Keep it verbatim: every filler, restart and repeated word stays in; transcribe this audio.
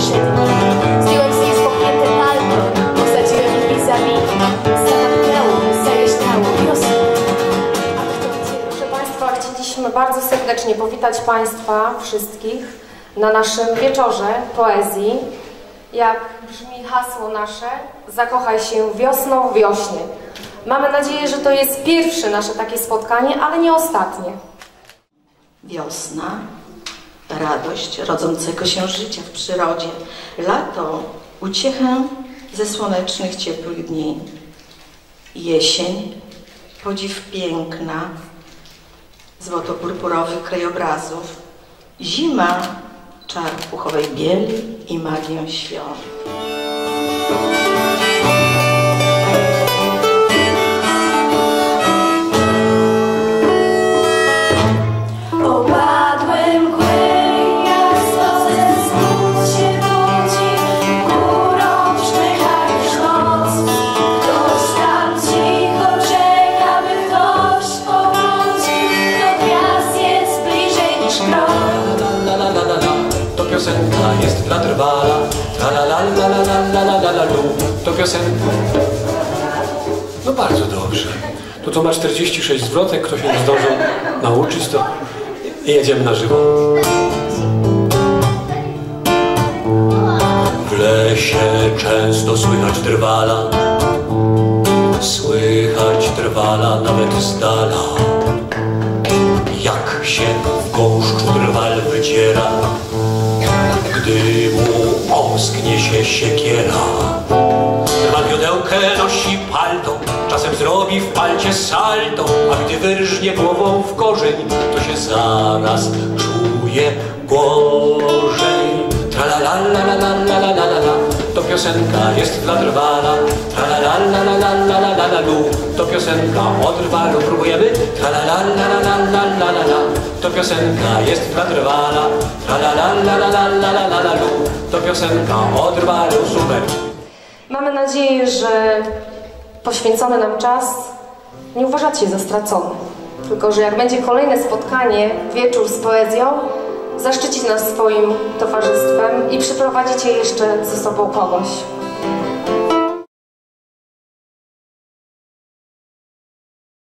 najpiękniejsze dni. Zdjąłem z niej spokojne palto, posadziłem vis-a-vis, zamknęło, zajaśniało wiosną. Proszę Państwa, chcieliśmy bardzo serdecznie powitać Państwa wszystkich na naszym wieczorze poezji. Jak brzmi hasło nasze, zakochaj się wiosną, wiośnie. Mamy nadzieję, że to jest pierwsze nasze takie spotkanie, ale nie ostatnie. Wiosna, radość rodzącego się życia w przyrodzie. Lato, uciechę ze słonecznych, ciepłych dni. Jesień, podziw piękna, złoto-purpurowych krajobrazów. Zima, czar puchowej bieli i magię świąt. Piosenka jest dla drwala, la la la la la la la la la lu. To piosenka. No bardzo dobrze. To to ma czterdzieści sześć zwrotek, kto się nie zdążył nauczyć, to jedziemy na żywo. W lesie często słychać drwala, słychać drwala nawet z dala. Jak się w gąszczu drwal wyciera, gdy mu omsknie się siekiera. Drwal wiodełkę nosi palto, czasem zrobi w palcie salto, a gdy wyrżnie głową w korzeń, to się zaraz czuje gorzej. Tra-la-la-la-la-la-la-la-la-la. To piosenka jest dla drwala, tra-la-la-la-la-la-la-la-la-lu. To piosenka o drwalu, próbujemy? Tra-la-la-la-la-la-la-la-la. To piosenka jest dla drwala, tra-la-la-la-la-la-la-la-la-lu. To piosenka o drwalu, super. Mamy nadzieję, że poświęcony nam czas nie uważacie za stracony. Tylko że jak będzie kolejne spotkanie, wieczór z poezją, zaszczycić nas swoim towarzystwem i przyprowadzicie jeszcze ze sobą kogoś.